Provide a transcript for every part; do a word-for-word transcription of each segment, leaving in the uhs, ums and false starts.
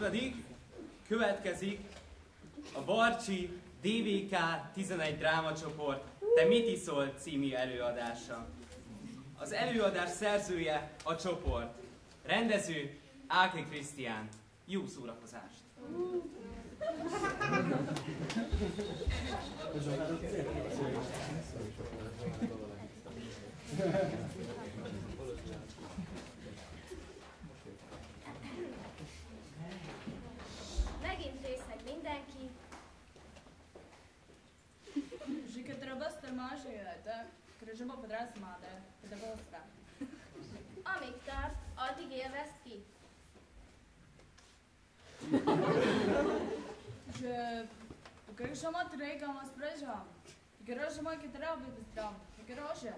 Mártodik következik a Barcsi dé vé ká tizenegy drámacsoport Te mit iszol című előadása. Az előadás szerzője a csoport. Rendező Áke Krisztián. Jó szórakozást! Megint részeg mindenki. Že kad treba strmažujete, križamo podrasmade, da vostra. Amíg tart, addig élvezd ki. Že križamo tregamo sprežam. Križamo, ki treba biti zdrav. Križe.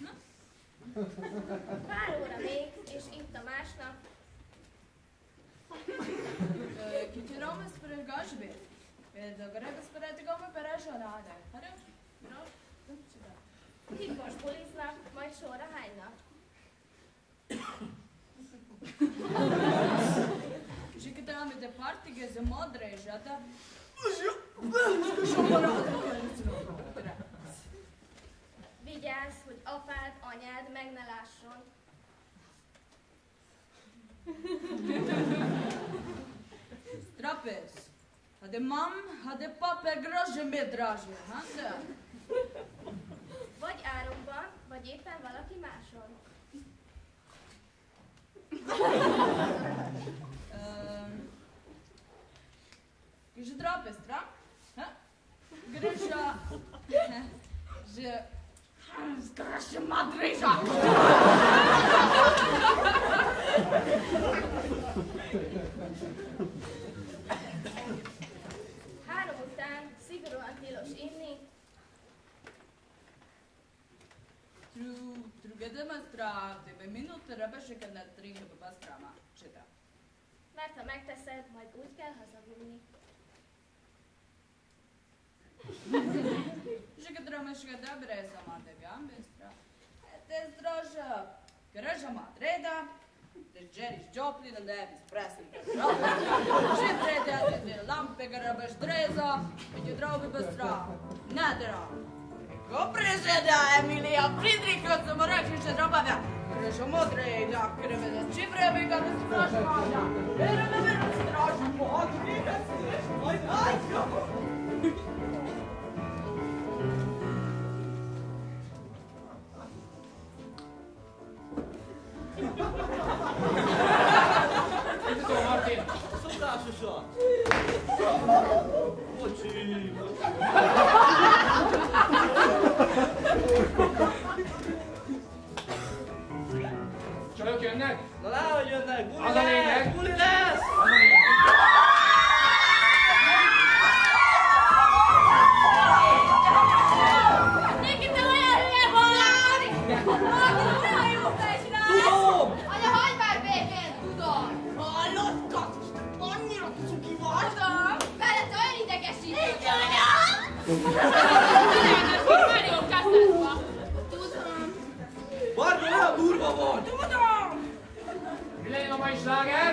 Pár óra még, és itt a másnap. Ki trebamo spregaš biti. Da grebe spredigamo perežonade. Hara? Titkos buliznak, majd sorra hánynak. Že kad treba mi partige za modrežata. Vigyázz, hogy apád, anyád meg ne lásson. Trapez. Hade mam, hade papa grože mi draže. Handa? Vagy árokban, vagy éppen valaki máson. Že trapez, tra? Greša. Že... Zgraša madreža. Három után szigorúan tilos inni. Tru, trugedema strávte, be minúte rebese, kad ne trigne baba strama. Četa. Mert ha megteszed, majd úgy kell hazavinni. Že kad rameška dobre samate gambestra. Te zdraža. Greža madreda. Te džeriš džopli da ne bi spresli. Že trede, te lampe garabeš dreza. I ti drobi bez strava. Ne dra. Ko prezeda Emilija Fridrika sam rekli že drobavja. Greža madreda. Kreve da čivremi ga ne straža mada. Vere me vere straža mada. Nije se nešto moj najka. Martin, szokásosan! Bocsi! Csajok jönnek? Na láhogy jönnek! Buli Az a lényeg! lesz! Buli lesz! Az a lényeg! Neki, te olyan hülye vagy! Martin, olyan jó fejcsinálsz! Tudom! Anya, hagyd már békén! Tudom! Hallod, Katus, te annyira cuki vagy! Tudom! Veled te olyan idegesítő! Nincs anya! Mario Casasba! Tudom! Barbi, olyan durva vagy! Tudom! Mi legyen a mai sláger?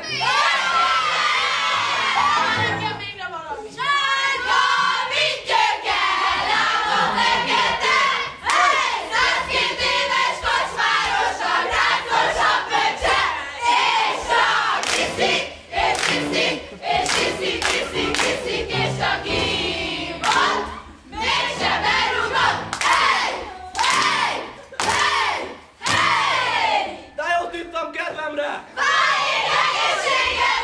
Nekem még nem valami! Sárga, mint gyökkel, lábon fekete! Hey! Százkét éves kocsmárosan, rákosabb pöccse! És csak iszik, és iszik, és iszik, iszik, iszik, és aki van, mégsem elrugod! Hey! Hey! Hey! Hey! De jót ittam kedvemre! Váljék egészséget!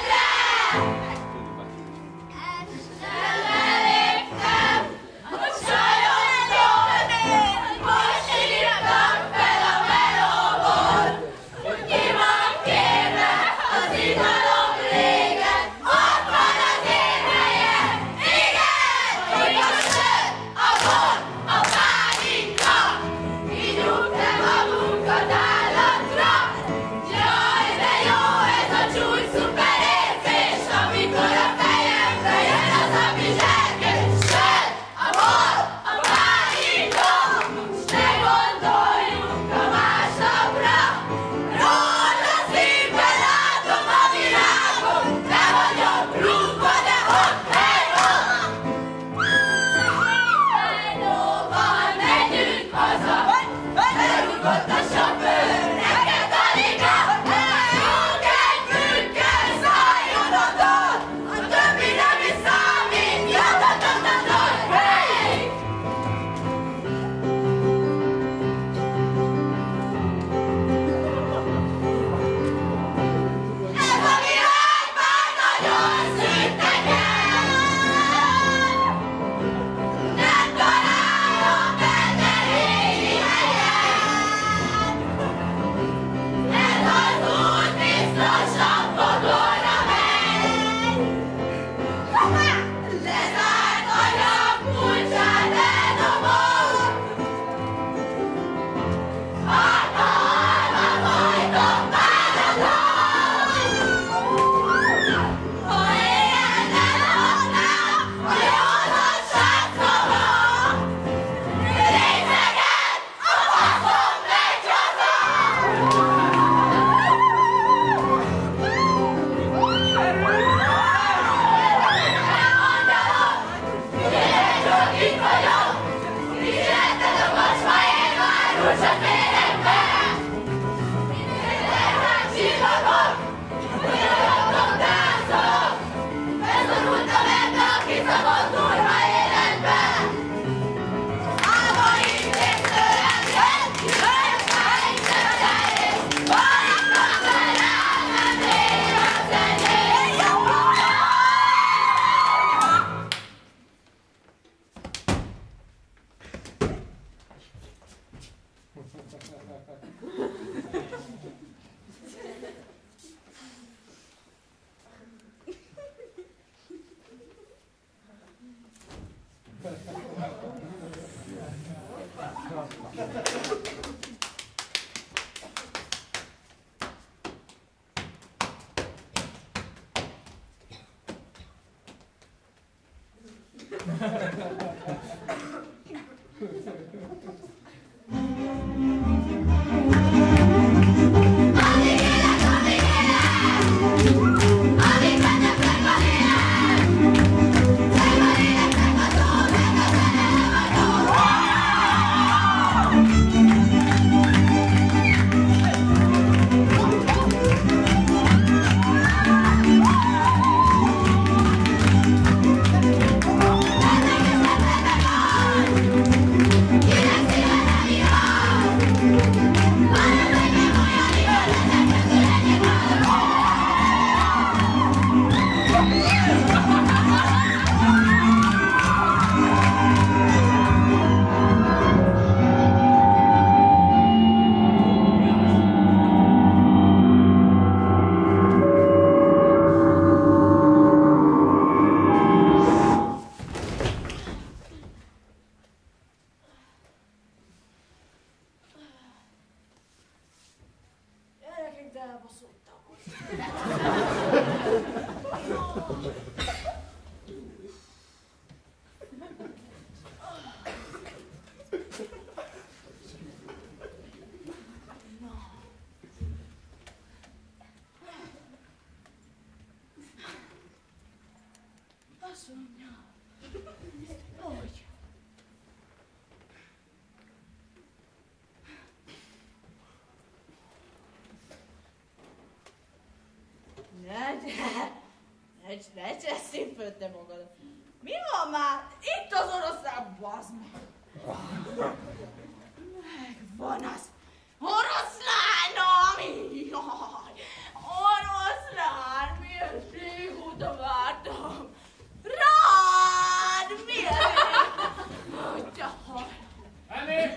Ne cseszünk föl te magad. Mi van már? Itt az oroszlán, bazd meg! Megvan az oroszlán, ami... Jaj! Oroszlán, milyen régóta vártam! Rád, milyen... Hogy te hal... Emi!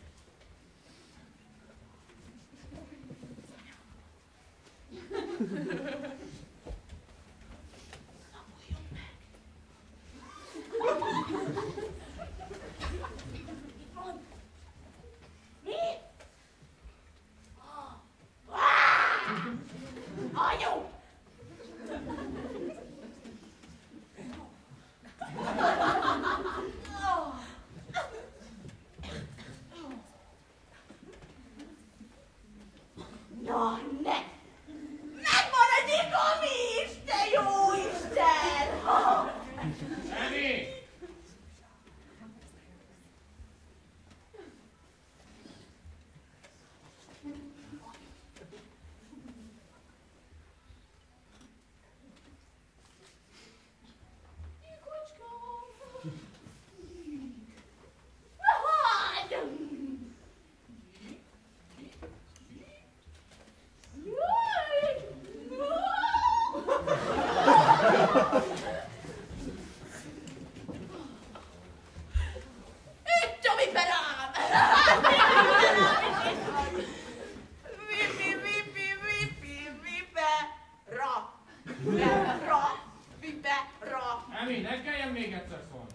Emi, ne kelljen még egyszer szólni.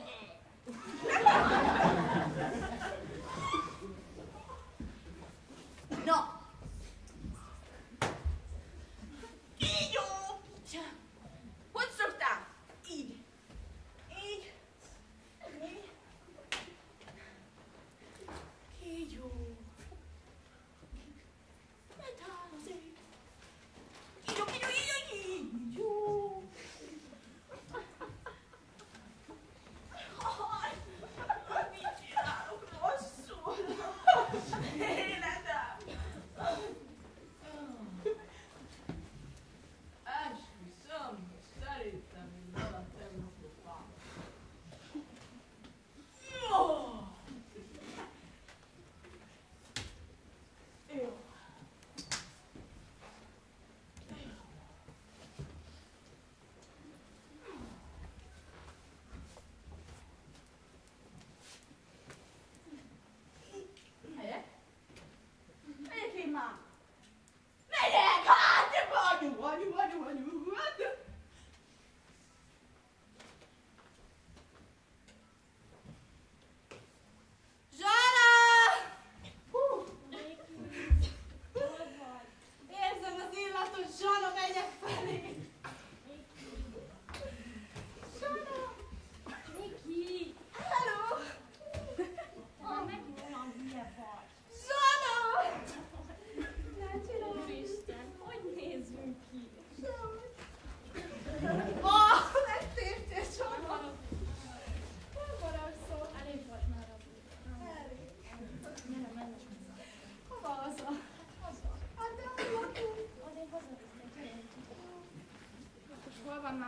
Na! Így jó! Hogy szoktál? Így. Így. Így. Így jó. Megáll az ég. Így jó, így jó, így jó, így jó.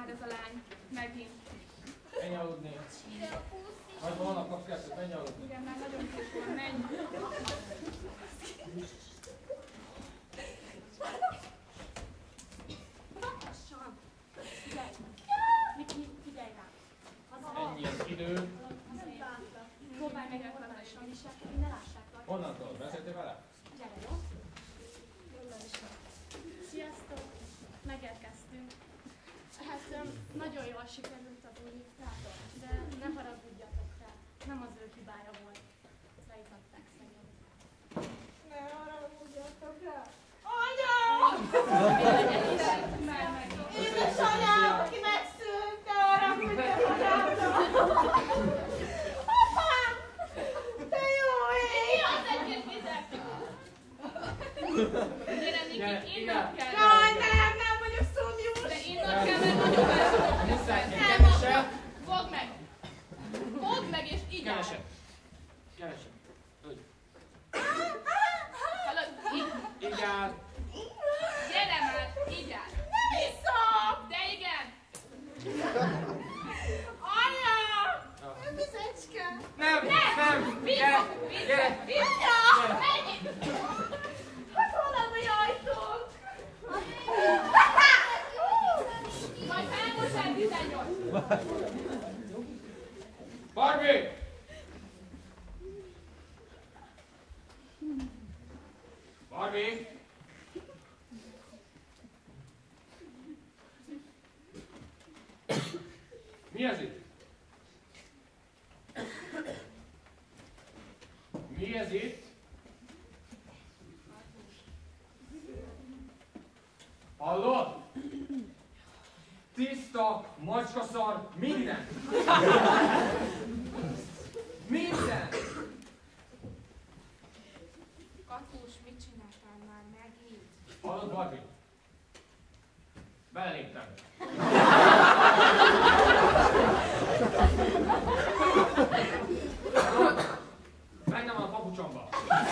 ez a lány. Megint. Menj aludni. Majd holnap kapsz kettőt, menj aludni. Igen, már nagyon késő van, menj. Lassan. Figyelj. Miki, figyelj rám. Ennyi az idő. Próbálj meg lassan is, hogy ne lássák rajta. Honnantól? Beszéltél vele? Gyere, jó? Sziasztok! Megérkeztünk. Hát öm, nagyon jól sikerült a buli, látom, de ne haragudjatok rá. Nem az ő hibája volt. Leítatták szegény. Ne haragudjatok rá. Anya! Édesanyám, aki megszült, ne haragudjatok rá. Apám! Te jó ég! Mi az egy kis vizet? Gyere, Niki, innod kell. Jaj, nem, nem vagyok szomjús. De innod kell, mert nagyon veszem. Nem, akkor fogd meg. Fogd meg, és így áll. Keresed. Keresed. Úgy. Hallod, így. Így áll. Gyere már, így áll. Nem iszom. De igen. Anya! Vizecske. Nem, nem. Gyere, gyere. Anya! Menj! Hát hol a mi ajtónk? Majd felmosál tizennyolc. Barbie! Barbie! Mi ez itt? Mi ez itt? Hallod? Tiszta, macskaszar, minden! Minden! Katus, mit csináltál már megint? Hallod, Barbie? Beleléptem. Bennem van a papucsomba.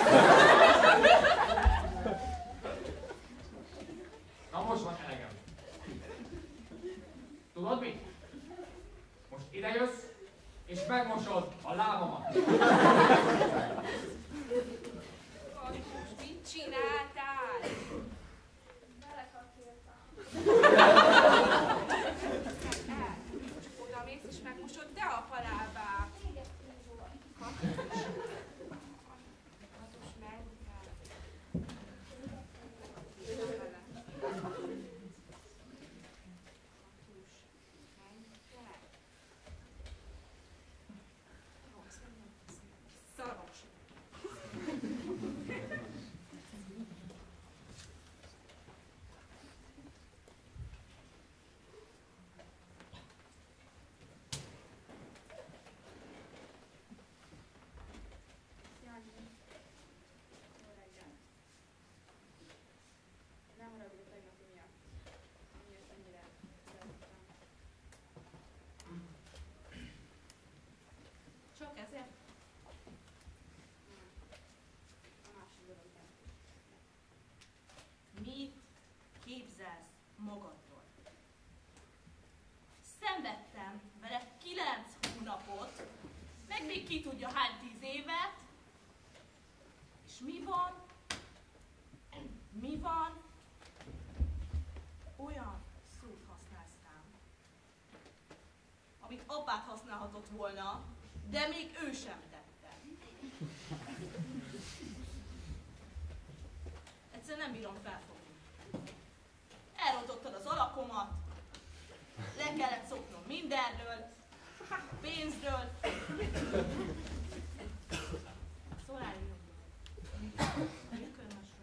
Na most van elegem. Tudod mit? Most ide jössz, és megmosod a lábamat. Katus, mit csináltál? Belekakéltam. El, csak oda mész, és megmosod te a palábát. Katus. Katus, menj el. Gyere vele. Katus, menj el. Rossz, nem szaros. Jó reggel. Nem haragudj a tegnapi miatt, amiért ennyire szerettem. Csak ezért? Nem. A másik dolog nem. Mit képzelsz magadról? Szenvedtem vele kilenc hónapot, meg még ki tudja hány tíz évet, és mi van? Mi van? Olyan szót használtál, amit apát használhatott volna, de még ő sem tette. Egyszerűen nem bírom felfogni. Elrontottad az alakomat, le kellett szoknom mindenről, pénzről, szoláriumról, működmesről.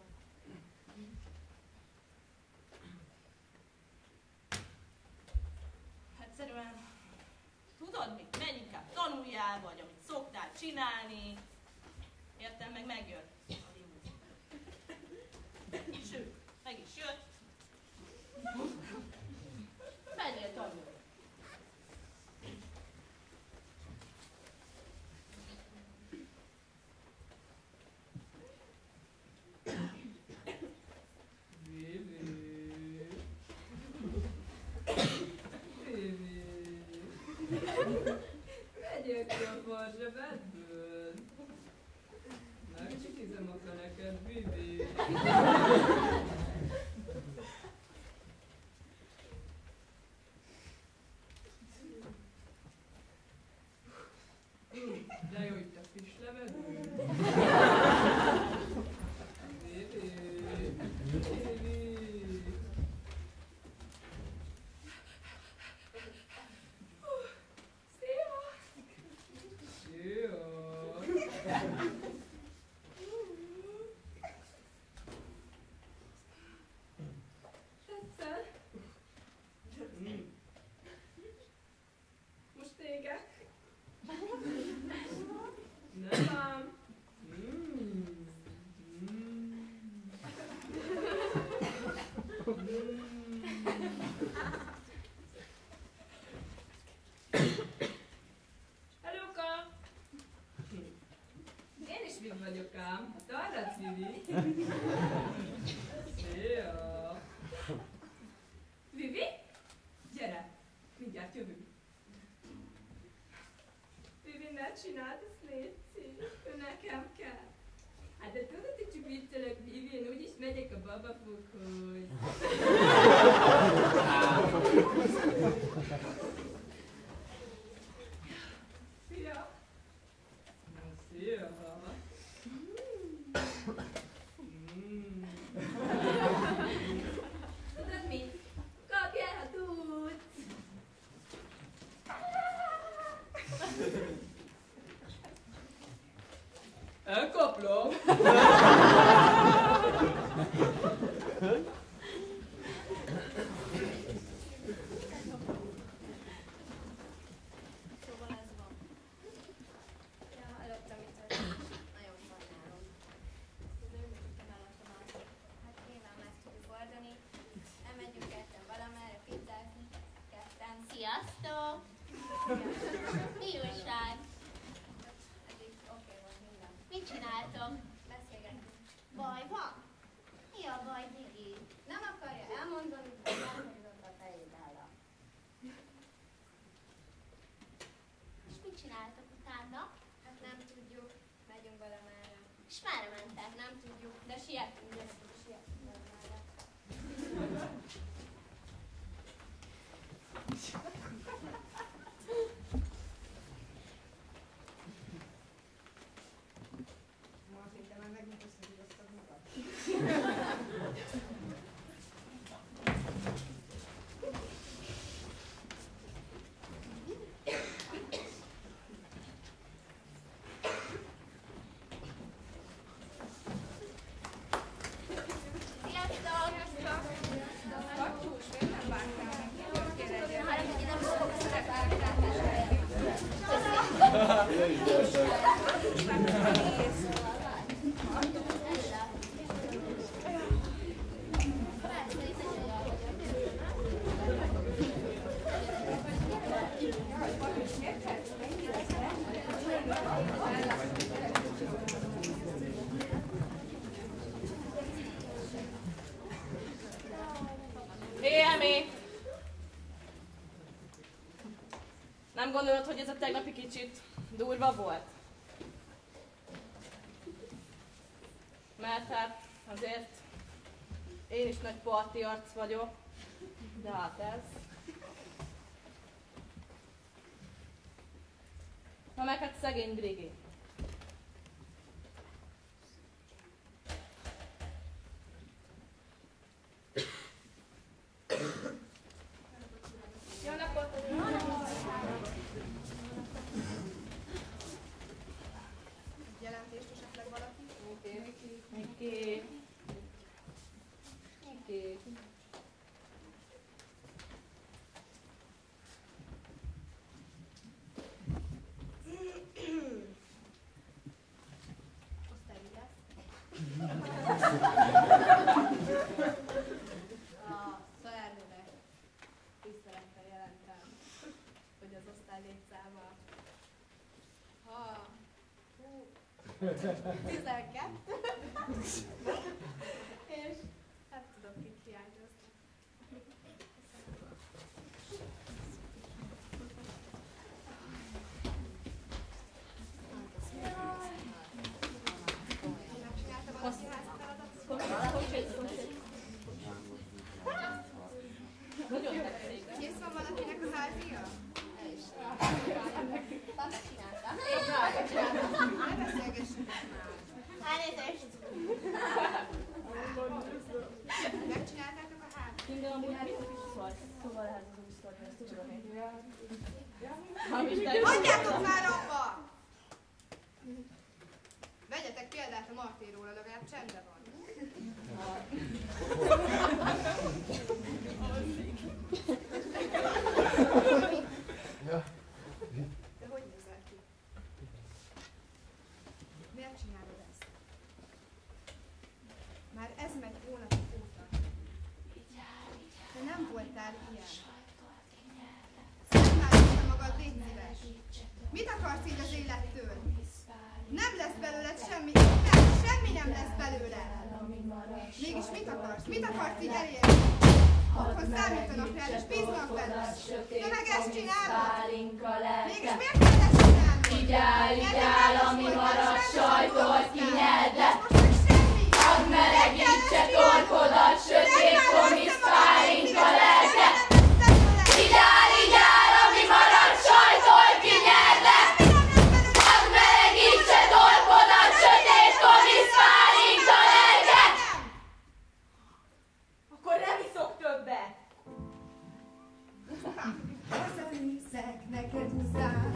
Egyszerűen, tudod mit, menj inkább tanuljál, vagy amit szoktál csinálni, értem, meg megjön a limuzin. Sőt, meg is jött. Menjél tanulni. Vegyél ki a farzsebedből. Megcsikizem a feneket, Bibi. De jó itt a fislevedő. Bibi. Bibi. Szia! Szia! Tetszel? Most téged? Nem ám. Helóka! Én is Viv vagyok ám. Hát arra Vivi. Szia! Vivi? Gyere! Mindjárt jövünk. Vivi, ne csináld, ezt létszik. Ő nekem kell. Hát de tudod, hogy csak viccelek, Vivi, én úgyis megyek a babafokhoz. Szia! Na, szia! Mm. Tudod mit? Kapj el, ha tudsz! Elkaplom! Szóval ez van. Ja, előttem itt történt. Nagyon sajnálom. Ez ő működtem el a Tamásot. Hát nyilván meg tudjuk oldani. Elmegyünk ketten valamerre pizzázni. Ketten. Sziasztok! Mi újság? Eddig oké volt minden. Mit csináltok? Beszélgetünk. Baj van? Mi a baj, Digi? Nem akarja elmondani, de elhúzott a fejédára. És mit csináltok utána? Hát nem tudjuk, megyünk valamerre. És merre mentek? Nem tudjuk, de sietünk, gyerekek, sietünk valamerre. Martin, te már megmutasz, hogy igaztad magad? Hé, Emi! Nem gondolod, hogy ez a tegnapi kicsit durva volt? Mert hát azért én is nagy parti arc vagyok, de hát ez... Na meg hát szegény Brigi. Jó napot! Jelentést esetleg valaki? Miki. Miki. Miki. Osztályügyász. A szalárnőnek tisztelettel jelentem, hogy az osztály létszáma ha hú, tizenkettő, és hát tudom, kik hiányoznak. Hagyjátok már abba! Vegyetek példát a Martéról, legalább csendben van. De hogy nézel ki? Miért csinálod ezt? Már ez megy hónapok óta. Te nem voltál ilyen. Szedd már össze magad, légy szíves. Mit akarsz így az élettől? Nem lesz belőled semmi, nem, semmi nem lesz belőle. Mégis mit akarsz? Mit akarsz így elérni? Otthon számítanak rád, és bíznak benned. De meg ezt csinálod? Mégis miért kell ezt csinálni? Vigyál, vigyál, ami marad, sajtolt ki nyelved. Hadd melegítse torkodat, sötét komisz pálinka lelke. Vigyál, vigyál, ami marad, sajtolt ki nyelved. Hadd melegítse torkodat, sötét komisz pálinka lelke. Akkor nem iszok többet. Hazanézek, neked muszáj.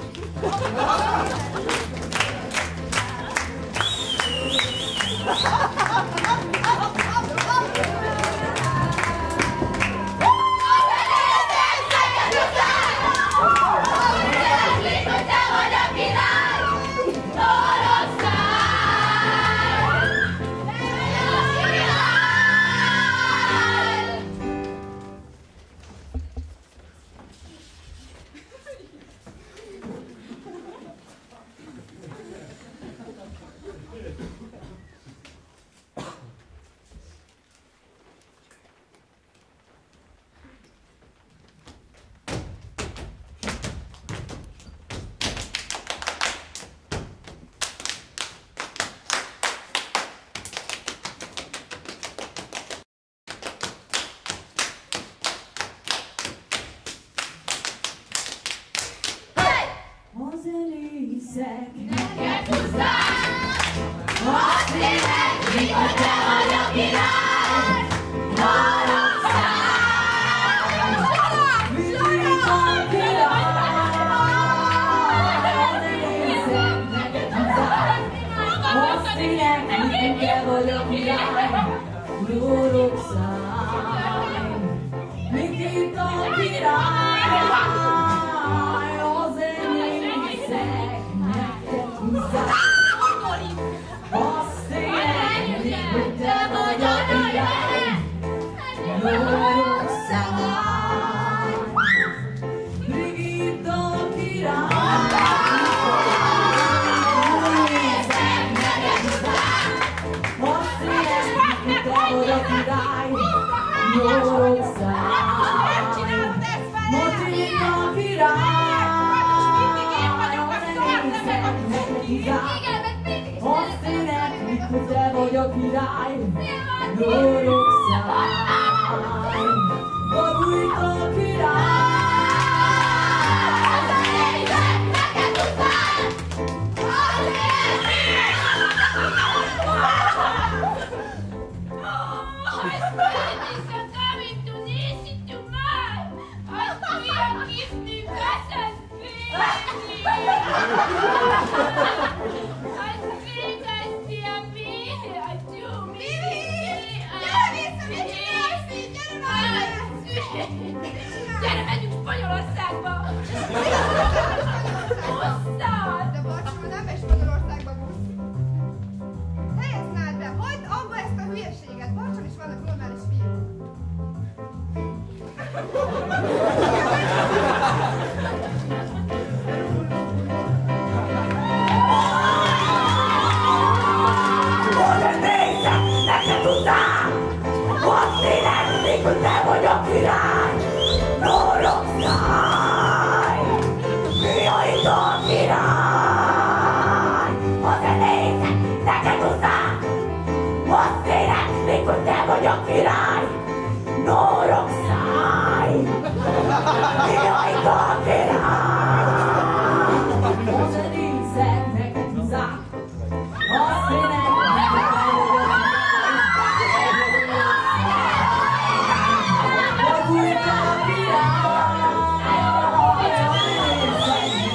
Thank you.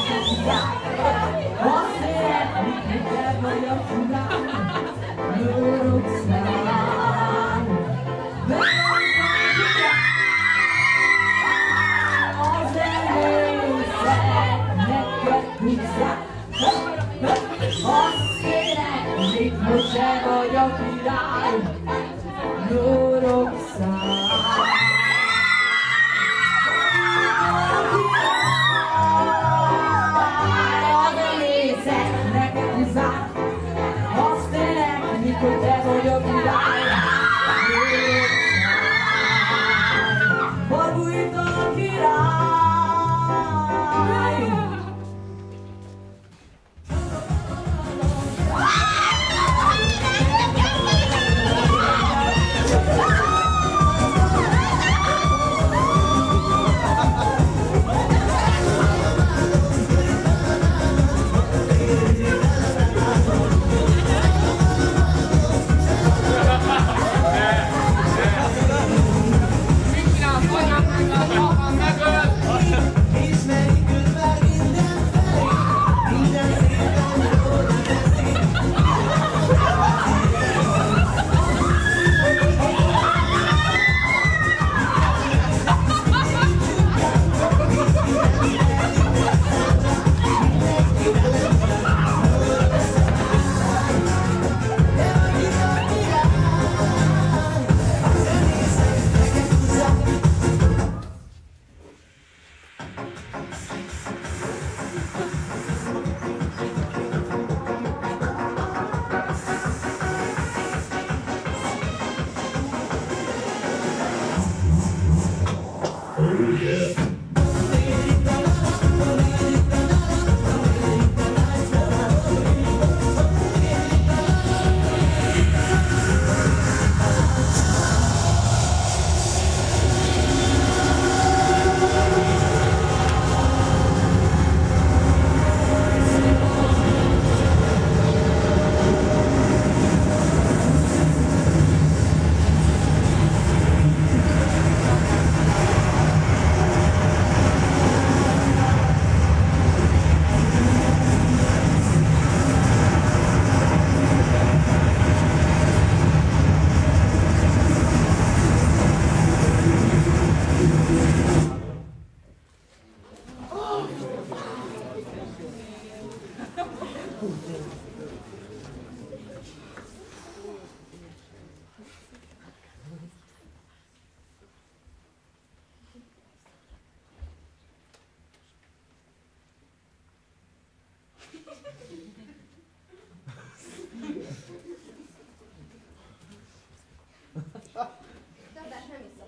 Többet nem iszok.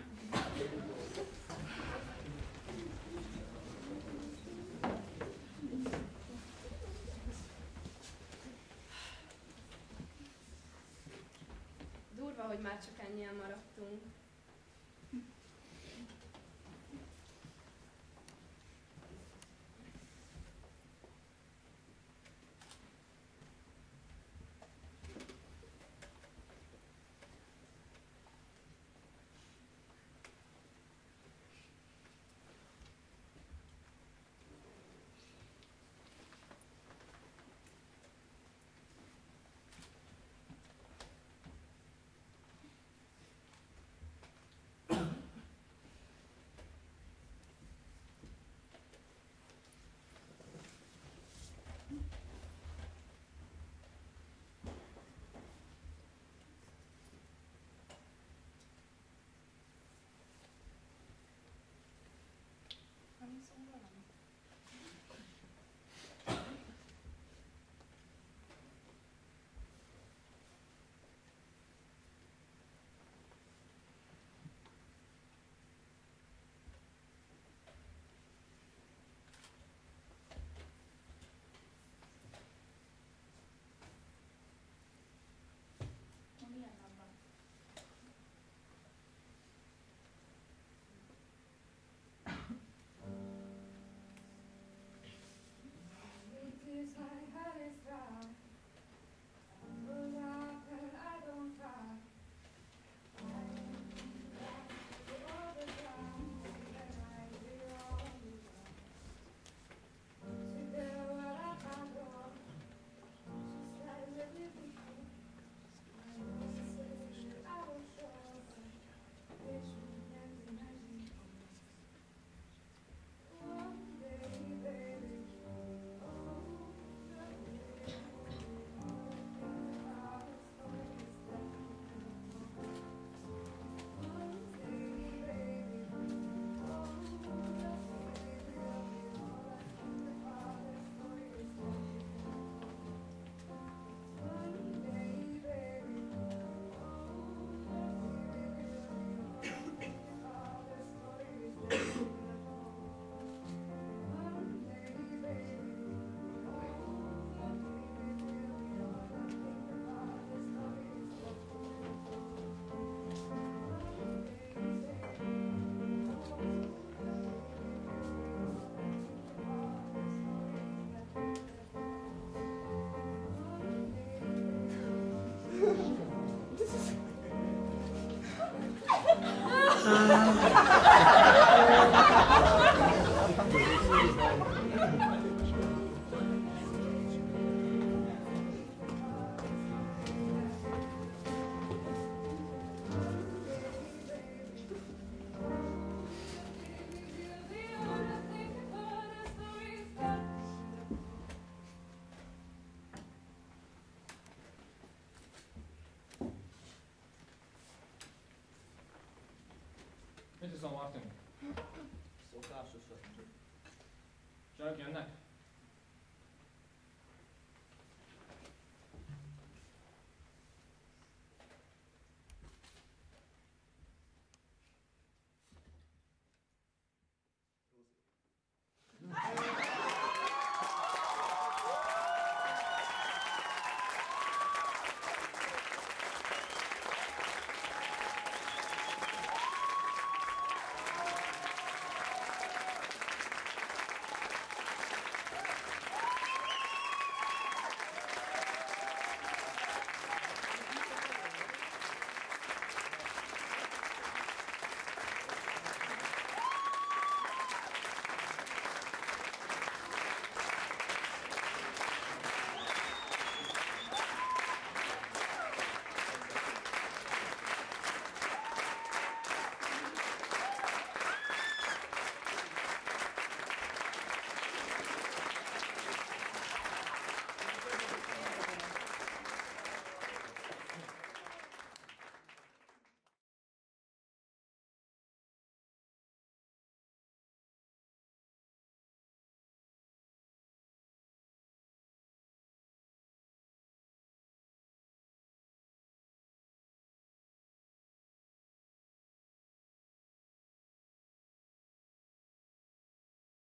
Durva, hogy már csak ennyien maradtunk. Mit iszol, Martin? Szokásosan. Csak jönnek?